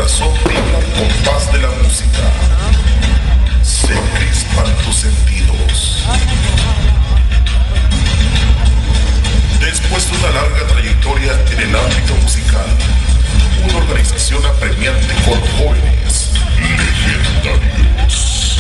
corazón vibra al compás de la música. Se crispan tus sentidos. Después de una larga trayectoria en el ámbito musical, una organización apremiante con jóvenes legendarios,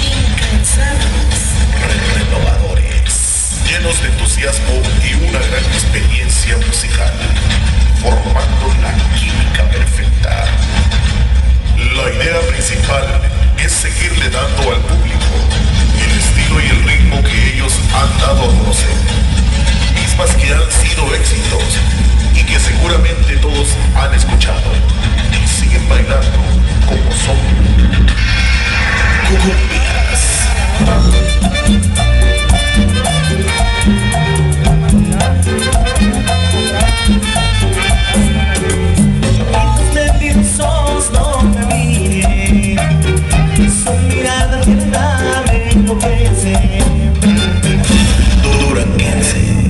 renovadores, llenos de entusiasmo y una gran experiencia musical, formando la química perfecta. La idea principal es seguirle dando al público el estilo y el ritmo que ellos han dado a conocer, mismas que han sido éxitos y que seguramente todos han escuchado y siguen bailando como son cumbias. Ojitos mentirosos, no me miren, su mirada tierna me enloquece. Duranguense.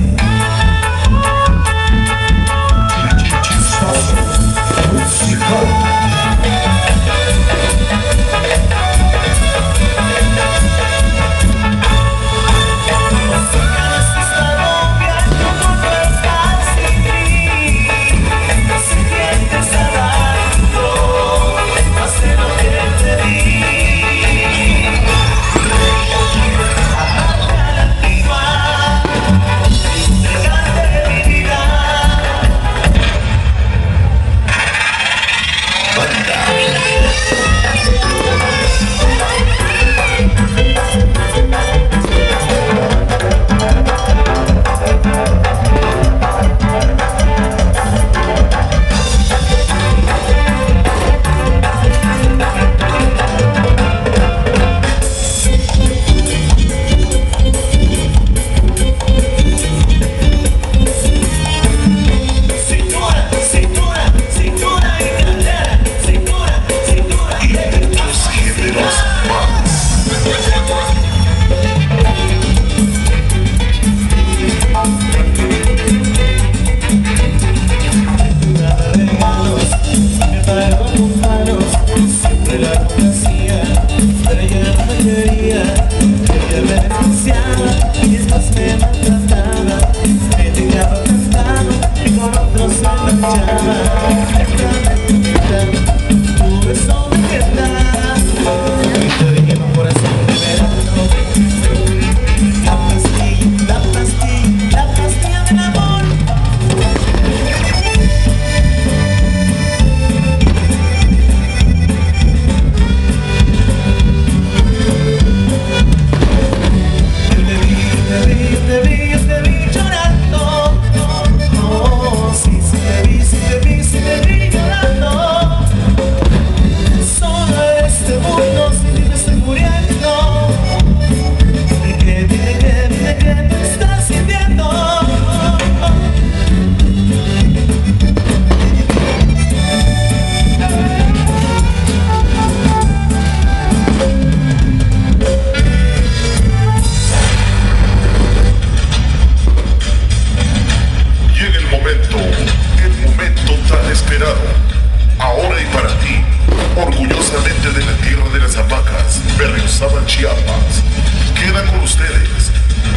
Chiapas. Queda con ustedes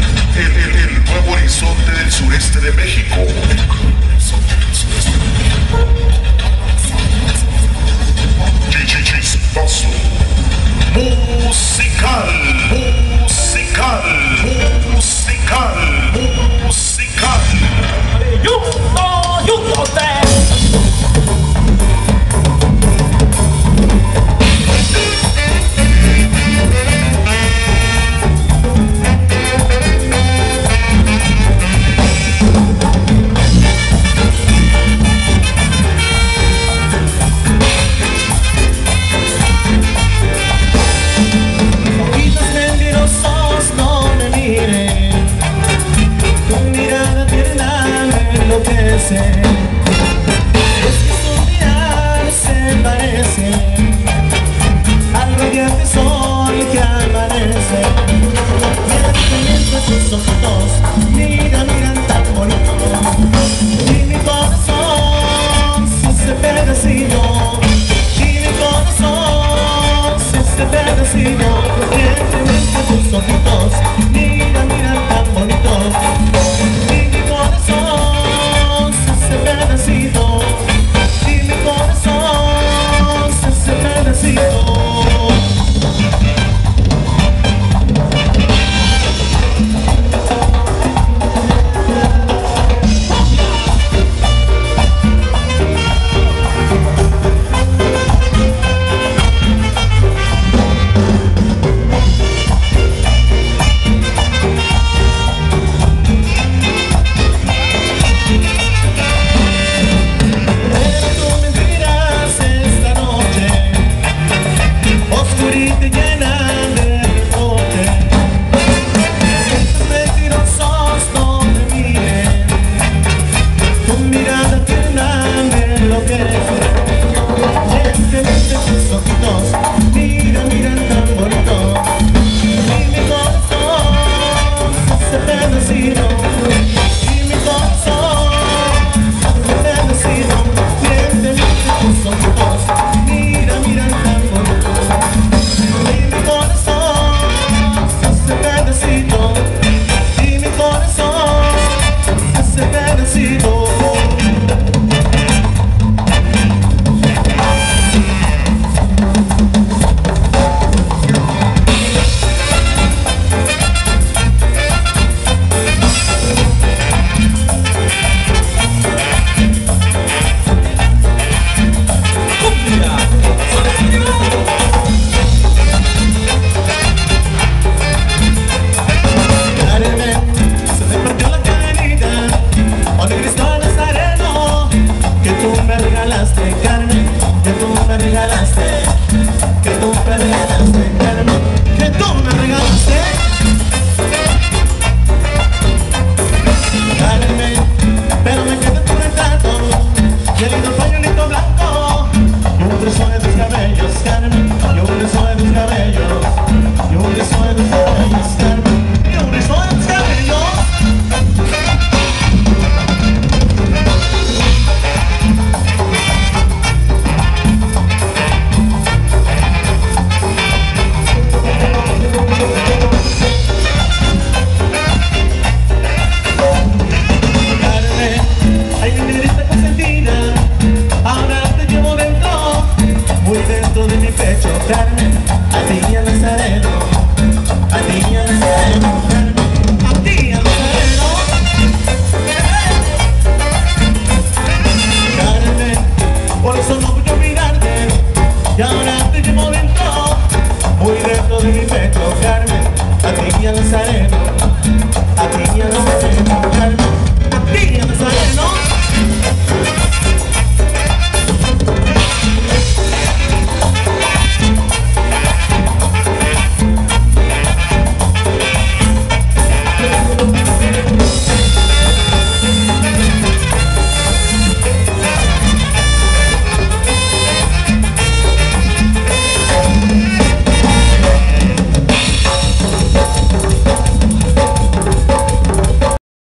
el nuevo Horizonte del sureste de México. Chispazo. Musical. enloquece.